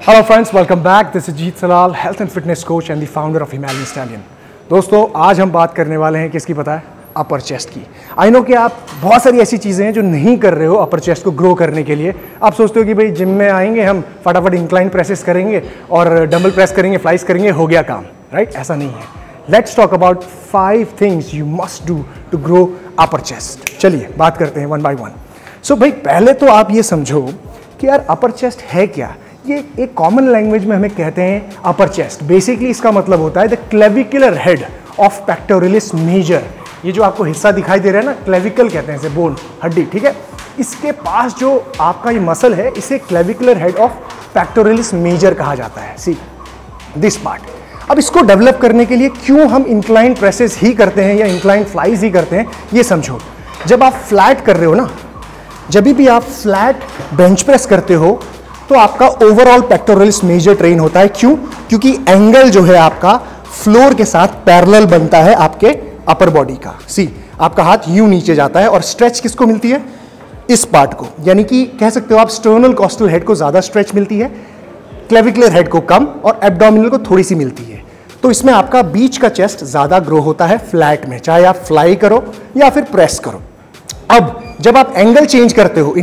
Hello friends, welcome back. This is Jeet Salal, health and fitness coach and the founder of Himalayan Stallion. दोस्तों आज हम बात करने वाले हैं किसकी पता है? अपर चेस्ट की। आई नो कि आप बहुत सारी ऐसी चीज़ें हैं जो नहीं कर रहे हो अपर चेस्ट को ग्रो करने के लिए। आप सोचते हो कि भाई जिम में आएंगे हम फटाफट इंक्लाइन प्रेसेस करेंगे और डंबल प्रेस करेंगे, फ्लाइज करेंगे, हो गया काम, राइट? ऐसा नहीं है। Let's talk about 5 things you must do to grow upper chest. चलिए बात करते हैं वन बाय वन। सो भाई पहले तो आप ये समझो कि यार अपर चेस्ट है क्या। ये एक कॉमन लैंग्वेज में हमें कहते हैं अपर चेस्ट। बेसिकली इसका मतलब होता है the clavicular head of pectoralis major. ये जो आपको हिस्सा दिखाई दे रहा है ना, क्लेविकल कहते हैं इसे, बोन, हड्डी, ठीक है। इसके पास जो आपका ये मसल है इसे clavicular head of pectoralis major कहा जाता है। See this part. अब इसको डेवलप करने के लिए क्यों हम इंक्लाइन प्रेसेस ही करते हैं या इंक्लाइन फ्लाइज ही करते हैं, ये समझो। जब आप फ्लैट कर रहे हो ना, जब भी आप फ्लैट बेंच प्रेस करते हो तो आपका ओवरऑल पेक्टोरलिस मेजर ट्रेन होता है। क्यों? क्योंकि एंगल जो है आपका फ्लोर के साथ पैरेलल बनता है आपके अपर बॉडी का। सी आपका हाथ यूं नीचे जाता है और स्ट्रेच किसको मिलती है? इस पार्ट को, यानी कि कह सकते हो आप स्टर्नल कॉस्टल हेड को ज्यादा स्ट्रेच मिलती है, क्लेविकुलर हेड को कम और एब्डोमिनल को थोड़ी सी मिलती है। तो इसमें आपका बीच का चेस्ट ज्यादा ग्रो होता है फ्लैट में, चाहे आप फ्लाई करो या फिर प्रेस करो। अब जब आप एंगल चेंज करते हो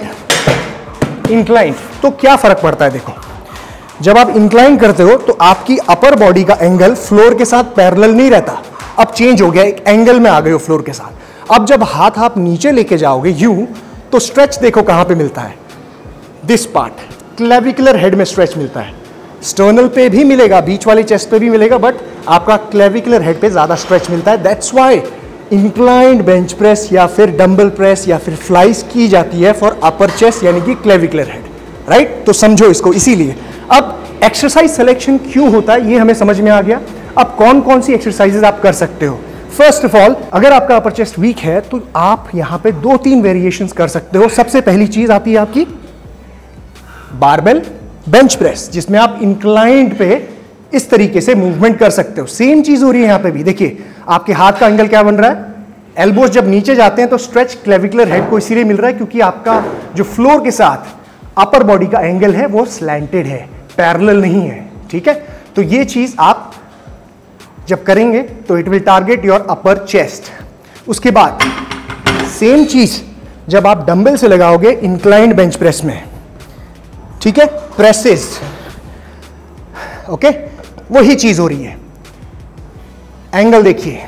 इंक्लाइन, तो क्या फर्क पड़ता है? देखो, जब आप इंक्लाइन करते हो तो आपकी अपर बॉडी का एंगल फ्लोर के साथ पैरेलल नहीं रहता, अब चेंज हो गया, एक एंगल में आ गए हो फ्लोर के साथ। अब जब हाथ आप नीचे लेके जाओगे यूं, तो स्ट्रेच देखो कहां पे मिलता है? दिस पार्ट, क्लेविकुलर हेड में स्ट्रेच मिलता है। स्टर्नल पे भी मिलेगा, बीच वाले चेस्ट पे भी मिलेगा, बट आपका क्लेविकुलर हेड पे ज्यादा स्ट्रेच मिलता है। That's why inclined bench press या फिर डंबल प्रेस या फिर फ्लाइज की जाती है फॉर अपर चेस्ट यानी कि क्लेविकुलर हेड, राइट? तो समझो इसको। इसीलिए अब एक्सरसाइज सिलेक्शन क्यों होता है ये हमें समझ में आ गया। अब कौन कौन सी एक्सरसाइजेज आप कर सकते हो? फर्स्ट ऑफ ऑल, अगर आपका अपर चेस्ट वीक है तो आप यहां पे 2-3 वेरिएशंस कर सकते हो। सबसे पहली चीज आती है आपकी बारबेल बेंच प्रेस, जिसमें आप इंक्लाइंड पे इस तरीके से मूवमेंट कर सकते हो। सेम चीज हो रही है यहां पे भी। देखिए आपके हाथ का एंगल क्या बन रहा है? एल्बोज जब नीचे जाते हैं तो स्ट्रेच क्लेविकुलर हेड को इसीलिए मिल रहा है क्योंकि आपका जो फ्लोर के साथ अपर बॉडी का एंगल है वो स्लैंटेड है, पैरेलल नहीं है, ठीक है। तो ये चीज आप जब करेंगे तो it will target your upper chest. उसके बाद सेम चीज जब आप डंबल से लगाओगे इंक्लाइंड बेंच प्रेस में, ठीक है, प्रेसेस, ओके, वही चीज हो रही है। एंगल देखिए,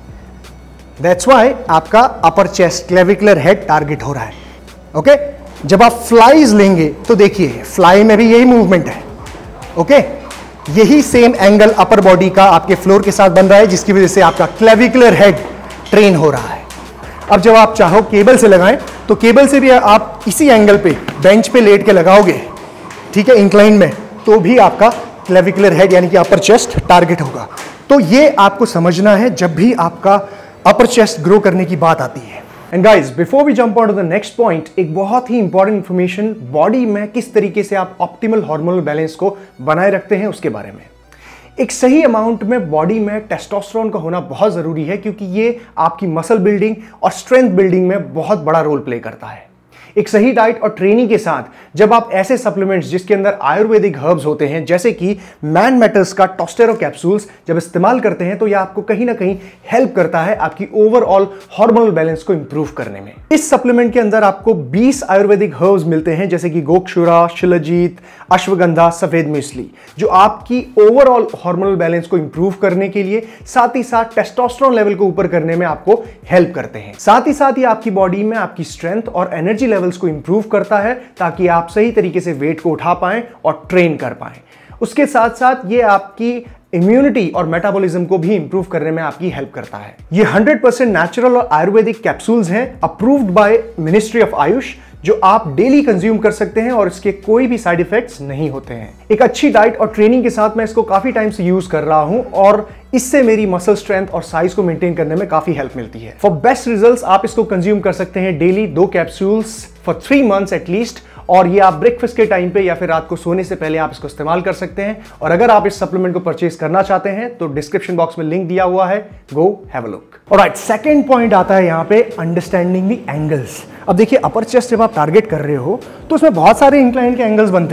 दैट्स व्हाई आपका upper chest clavicular head target हो रहा है, ओके। जब आप फ्लाइज लेंगे तो देखिए फ्लाई में भी यही मूवमेंट है, ओके। यही सेम एंगल अपर बॉडी का आपके फ्लोर के साथ बन रहा है जिसकी वजह से आपका क्लेविकुलर हेड ट्रेन हो रहा है। अब जब आप चाहो केबल से लगाएं तो केबल से भी आप इसी एंगल पे बेंच पे लेट के लगाओगे, ठीक है, इंक्लाइन में, तो भी आपका क्लेविकुलर हेड यानी कि अपर चेस्ट टारगेट होगा। तो ये आपको समझना है जब भी आपका अपर चेस्ट ग्रो करने की बात आती है। And guys, before we jump on to the next point, एक बहुत ही इंपॉर्टेंट इंफॉर्मेशन, बॉडी में किस तरीके से आप ऑप्टिमल हार्मोनल बैलेंस को बनाए रखते हैं उसके बारे में। एक सही अमाउंट में बॉडी में टेस्टोस्टेरोन का होना बहुत जरूरी है क्योंकि ये आपकी मसल बिल्डिंग और स्ट्रेंथ बिल्डिंग में बहुत बड़ा रोल प्ले करता है। एक सही डाइट और ट्रेनिंग के साथ जब आप ऐसे सप्लीमेंट्स जिसके अंदर आयुर्वेदिक हर्ब्स होते हैं जैसे कि मैन मेटल्स का टोस्टेरो कैप्सूल्स जब इस्तेमाल करते हैं तो यह आपको कहीं ना कहीं हेल्प करता है आपकी ओवरऑल हार्मोनल बैलेंस को इंप्रूव करने में। इस सप्लीमेंट के अंदर आपको 20 आयुर्वेदिक हर्ब्स मिलते हैं जैसे कि गोक्षुरा, शिलाजीत, अश्वगंधा, सफेद मूसली, जो आपकी ओवरऑल हार्मोनल बैलेंस को इंप्रूव करने के लिए साथ ही साथ टेस्टोस्टेरोन लेवल को ऊपर करने में आपको हेल्प करते हैं। साथ ही आपकी बॉडी में आपकी स्ट्रेंथ और एनर्जी लेवल्स को इंप्रूव करता है ताकि आप सही तरीके से वेट को उठा पाएं और ट्रेन कर पाएं। उसके साथ साथ ये आपकी इम्यूनिटी और मेटाबॉलिज्म को भी इंप्रूव करने में आपकी हेल्प करता है। ये 100% नेचुरल और आयुर्वेदिक कैप्सूल्स हैं, approved by ministry of AYUSH, जो आप डेली कंज्यूम कर सकते हैं और इसके कोई भी साइड इफेक्ट्स नहीं होते हैं। एक अच्छी डाइट और ट्रेनिंग के साथ मैं इसको काफी टाइम से यूज कर रहा हूं और इससे मेरी मसल स्ट्रेंथ और साइज को मेंटेन करने में काफी हेल्प मिलती है। फॉर बेस्ट रिजल्ट्स आप इसको कंज्यूम कर सकते हैं daily 2 capsules for 3 months at least, और ये आप ब्रेकफास्ट के टाइम पे या फिर रात को सोने से पहले आप इसको इस्तेमाल कर सकते हैं। और अगर आप इस सप्लीमेंट को परचेज करना चाहते हैं तो डिस्क्रिप्शन बॉक्स में लिंक दिया हुआ है, go have a look. Alright, second point आता है यहाँ पे अंडरस्टैंडिंग द एंगल्स। अब देखिए अपर चेस्ट जब आप टारगेट कर रहे हो तो उसमें बहुत सारे इंक्लाइन के एंगल्स बनते हैं।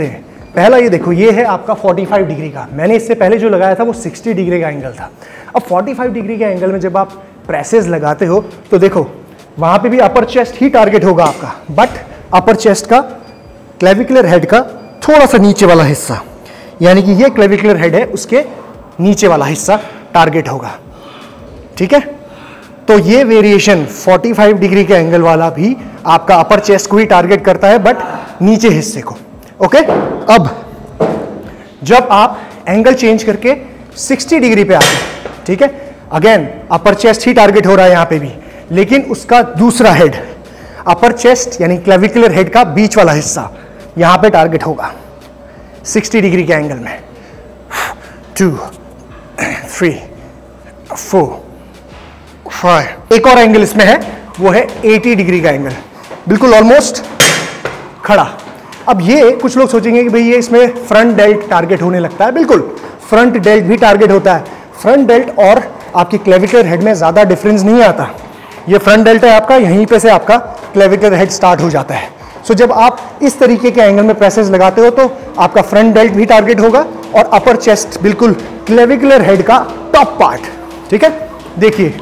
पहला ये देखो, ये है आपका 45 डिग्री का, मैंने इससे पहले जो लगाया था वो 60 डिग्री का एंगल था। अब 45 डिग्री के एंगल में जब आप प्रेसेस लगाते हो तो देखो वहां पे भी अपर चेस्ट ही टारगेट होगा आपका, बट अपर चेस्ट का क्लेविकुलर हेड का थोड़ा सा नीचे वाला हिस्सा, यानी कि ये क्लेविकुलर हेड है उसके नीचे वाला हिस्सा टारगेट होगा। ठीक है, तो ये वेरिएशन 45 डिग्री के एंगल वाला भी आपका अपर चेस्ट को ही टारगेट करता है, बट नीचे हिस्से को। ओके, अब जब आप एंगल चेंज करके 60 डिग्री पे आते हैं, ठीक है, अगेन अपर चेस्ट ही टारगेट हो रहा है यहां पे भी, लेकिन उसका दूसरा हेड, अपर चेस्ट यानी क्लेविकुलर हेड का बीच वाला हिस्सा यहां पे टारगेट होगा 60 डिग्री के एंगल में। 2 3 4 5, एक और एंगल इसमें है, वो है 80 डिग्री का एंगल, बिल्कुल ऑलमोस्ट खड़ा। अब ये कुछ लोग सोचेंगे कि भाई ये इसमें फ्रंट डेल्ट टारगेट होने लगता है, बिल्कुल फ्रंट डेल्ट भी टारगेट होता है। फ्रंट डेल्ट और आपकी क्लेविकुलर हेड में ज्यादा डिफरेंस नहीं आता। ये फ्रंट डेल्ट है आपका, यहीं पे से आपका क्लेविकुलर हेड स्टार्ट हो जाता है। सो जब आप इस तरीके के एंगल में प्रेसेस लगाते हो तो आपका फ्रंट डेल्ट भी टारगेट होगा और अपर चेस्ट बिल्कुल क्लेविकुलर हेड का टॉप पार्ट। ठीक है, देखिए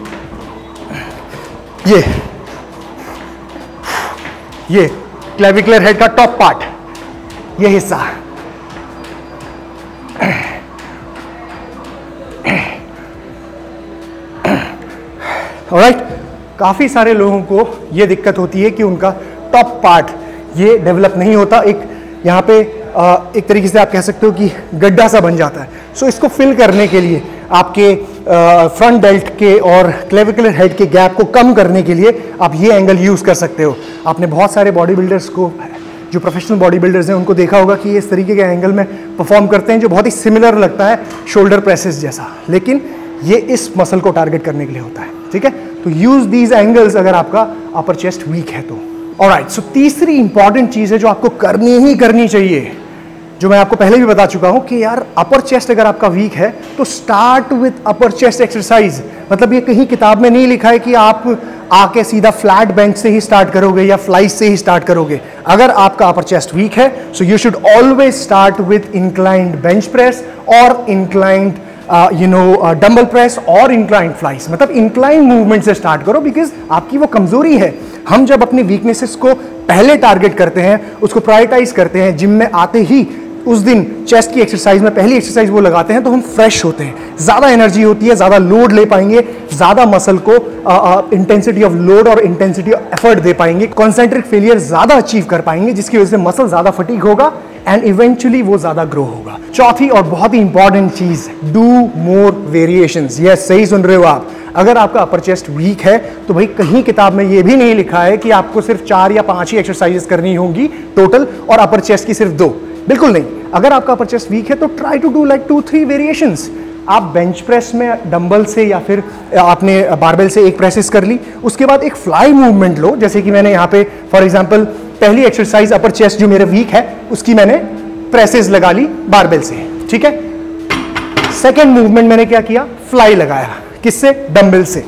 ये क्लेविकुलर हेड का टॉप पार्ट, ये हिस्सा। ऑलराइट, काफी सारे लोगों को ये दिक्कत होती है कि उनका टॉप पार्ट ये डेवलप नहीं होता, एक यहाँ पे एक तरीके से आप कह सकते हो कि गड्ढा सा बन जाता है। सो इसको फिल करने के लिए आपके फ्रंट डेल्ट के और क्लेविकुलर हेड के गैप को कम करने के लिए आप ये एंगल यूज कर सकते हो। आपने बहुत सारे बॉडी बिल्डर्स को, जो प्रोफेशनल बॉडी बिल्डर्स हैं, उनको देखा होगा कि ये इस तरीके के एंगल में परफॉर्म करते हैं जो बहुत ही सिमिलर लगता है शोल्डर प्रेसेस जैसा, लेकिन ये इस मसल को टारगेट करने के लिए होता है। ठीक है, तो यूज दीज एंगल्स अगर आपका अपर चेस्ट वीक है तो। ऑलराइट, सो तीसरी इंपॉर्टेंट चीज है जो आपको करनी ही करनी चाहिए, जो मैं आपको पहले भी बता चुका हूं कि यार अपर चेस्ट अगर आपका वीक है तो start with upper chest exercise. मतलब ये कहीं किताब में नहीं लिखा है कि आप आके सीधा फ्लैट बेंच से ही स्टार्ट करोगे या फ्लाइस से ही स्टार्ट करोगे। अगर आपका अपर चेस्ट वीक है so you should always start with inclined bench press और इंक्लाइंड डंबल प्रेस और इंक्लाइंड फ्लाइस। मतलब इंक्लाइंड मूवमेंट से स्टार्ट करो, बिकॉज आपकी वो कमजोरी है। हम जब अपनी वीकनेसेस को पहले टारगेट करते हैं, उसको प्रायोरिटाइज करते हैं, जिम में आते ही उस दिन चेस्ट की एक्सरसाइज में पहली एक्सरसाइज वो लगाते हैं, तो हम फ्रेश होते हैं, ज्यादा एनर्जी होती है, ज्यादा लोड ले पाएंगे, ज्यादा मसल को इंटेंसिटी ऑफ लोड और इंटेंसिटी ऑफ एफर्ट दे पाएंगे, कॉन्सेंट्रिक फेलियर ज्यादा अचीव कर पाएंगे, जिसकी वजह से मसल ज्यादा फटीग होगा एंड इवेंचुअली वो ज्यादा ग्रो होगा। चौथी और बहुत ही इंपॉर्टेंट चीज, डू मोर वेरिएशंस। यस, सही सुन रहे हो आप। अगर आपका अपर चेस्ट वीक है तो भाई कहीं किताब में ये भी नहीं लिखा है कि आपको सिर्फ 4 या 5 ही एक्सरसाइजेस करनी होंगी टोटल और अपर चेस्ट की सिर्फ 2। बिल्कुल नहीं। अगर आपका अपर चेस्ट वीक है तो try to do like 2-3 variations. आप बेंच प्रेस में डंबल से या फिर आपने बारबेल से एक प्रेसेस कर ली, उसके बाद एक फ्लाई मूवमेंट लो, जैसे कि मैंने यहाँ पे फॉर एग्जांपल पहली एक्सरसाइज अपर चेस्ट जो मेरे वीक है उसकी मैंने प्रेसेस लगा ली बारबेल से। ठीक है, सेकेंड मूवमेंट मैंने क्या किया, फ्लाई लगाया, किससे, डंबल से।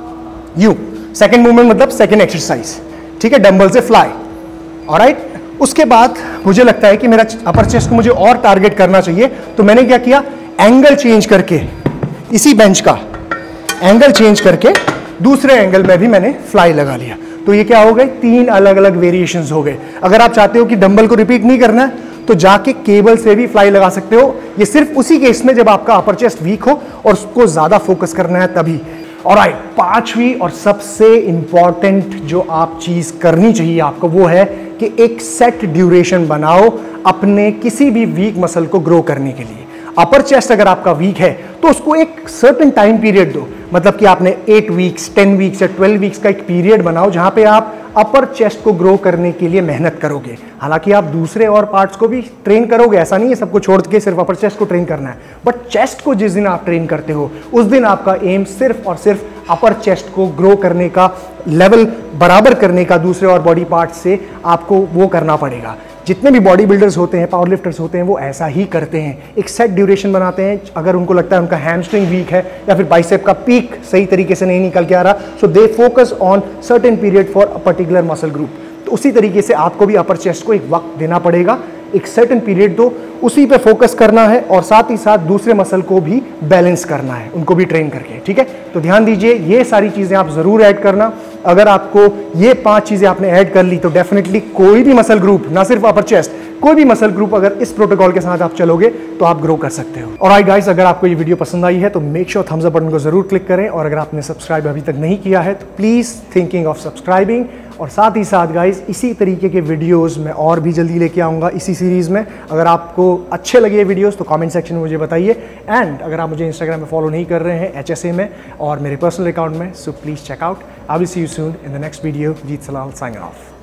यू सेकेंड मूवमेंट मतलब सेकेंड एक्सरसाइज, ठीक है, डंबल से फ्लाई। ऑलराइट, उसके बाद मुझे लगता है कि मेरा अपर चेस्ट को मुझे और टारगेट करना चाहिए, तो मैंने क्या किया, एंगल चेंज करके, इसी बेंच का एंगल चेंज करके दूसरे एंगल में भी मैंने फ्लाई लगा लिया। तो ये क्या हो गए, 3 अलग अलग वेरिएशंस हो गए। अगर आप चाहते हो कि डंबल को रिपीट नहीं करना है तो जाके केबल से भी फ्लाई लगा सकते हो। ये सिर्फ उसी केस में जब आपका अपर चेस्ट वीक हो और उसको ज्यादा फोकस करना है तभी। ऑलराइट, पांचवी और सबसे इंपॉर्टेंट जो आप चीज करनी चाहिए आपको वो है कि एक सेट ड्यूरेशन बनाओ अपने किसी भी वीक मसल को ग्रो करने के लिए। अपर चेस्ट अगर आपका वीक है तो उसको एक सर्टेन टाइम पीरियड दो, मतलब कि आपने 8 वीक्स, 10 वीक्स या 12 वीक्स का एक पीरियड बनाओ जहां पे आप अपर चेस्ट को ग्रो करने के लिए मेहनत करोगे। हालांकि आप दूसरे और पार्ट्स को भी ट्रेन करोगे, ऐसा नहीं है सबको छोड़ के सिर्फ अपर चेस्ट को ट्रेन करना है, बट चेस्ट को जिस दिन आप ट्रेन करते हो उस दिन आपका एम सिर्फ और सिर्फ अपर चेस्ट को ग्रो करने का, लेवल बराबर करने का दूसरे और बॉडी पार्ट से आपको वो करना पड़ेगा। जितने भी बॉडी बिल्डर्स होते हैं, पावर लिफ्टर्स होते हैं, वो ऐसा ही करते हैं, एक सेट ड्यूरेशन बनाते हैं। अगर उनको लगता है उनका हैमस्ट्रिंग वीक है या फिर बाइसेप का पीक सही तरीके से नहीं निकल के आ रहा, so they focus on certain period for a particular muscle group. तो उसी तरीके से आपको भी अपर चेस्ट को एक वक्त देना पड़ेगा, एक सर्टेन पीरियड दो, उसी पे फोकस करना है और साथ ही साथ दूसरे मसल को भी बैलेंस करना है, उनको भी ट्रेन करके, ठीक है। तो ध्यान दीजिए, ये सारी चीजें आप जरूर ऐड करना। अगर आपको ये 5 चीजें आपने ऐड कर ली तो डेफिनेटली कोई भी मसल ग्रुप, ना सिर्फ अपर चेस्ट, कोई भी मसल ग्रुप अगर इस प्रोटोकॉल के साथ आप चलोगे तो आप ग्रो कर सकते हो। और गाइस, अगर आपको ये वीडियो पसंद आई है तो make sure thumbs up button को जरूर क्लिक करें, और अगर आपने सब्सक्राइब अभी तक नहीं किया है तो प्लीज थिंकिंग ऑफ सब्सक्राइबिंग। और साथ ही साथ गाइस, इसी तरीके के वीडियोस मैं और भी जल्दी लेके आऊँगा इसी सीरीज में। अगर आपको अच्छे लगे ये वीडियोस तो कमेंट सेक्शन में मुझे बताइए। एंड अगर आप मुझे इंस्टाग्राम में फॉलो नहीं कर रहे हैं HSA में और मेरे पर्सनल अकाउंट में, so please check out. I will see you soon in the next video. Jeet Salal signing of.